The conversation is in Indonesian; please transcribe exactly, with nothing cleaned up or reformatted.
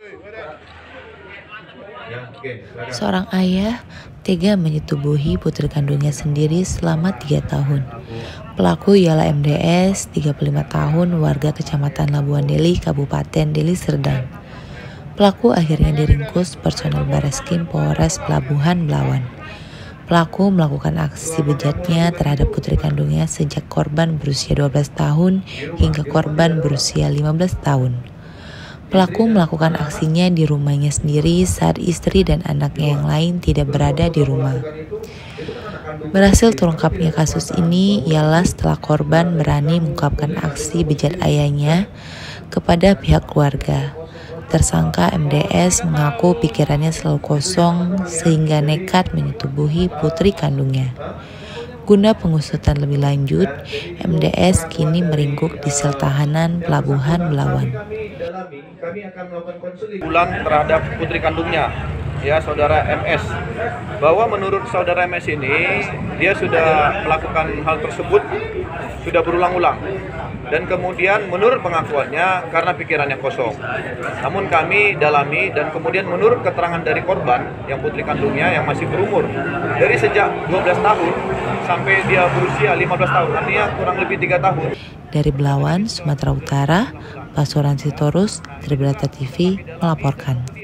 Seorang ayah tega menyetubuhi putri kandungnya sendiri selama tiga tahun. Pelaku ialah M D S, tiga puluh lima tahun, warga Kecamatan Labuan Deli, Kabupaten Deli Serdang. Pelaku akhirnya diringkus personel Bareskrim Polres Pelabuhan Belawan. Pelaku melakukan aksi bejatnya terhadap putri kandungnya sejak korban berusia dua belas tahun hingga korban berusia lima belas tahun. Pelaku melakukan aksinya di rumahnya sendiri saat istri dan anaknya yang lain tidak berada di rumah. Berhasil terungkapnya kasus ini ialah setelah korban berani mengungkapkan aksi bejat ayahnya kepada pihak keluarga. Tersangka M D S mengaku pikirannya selalu kosong sehingga nekat menyetubuhi putri kandungnya. Guna pengusutan lebih lanjut, M D S kini meringkuk di sel tahanan Pelabuhan Belawan. Ulang terhadap putri kandungnya, ya saudara M S, bahwa menurut saudara M S ini dia sudah melakukan hal tersebut sudah berulang-ulang dan kemudian menurut pengakuannya karena pikirannya kosong. Namun kami dalami dan kemudian menurut keterangan dari korban yang putri kandungnya yang masih berumur dari sejak dua belas tahun sampai dia berusia lima belas tahun, artinya kurang lebih tiga tahun. Dari Belawan, Sumatera Utara, Pasuran Sitorus, Tribrata T V melaporkan.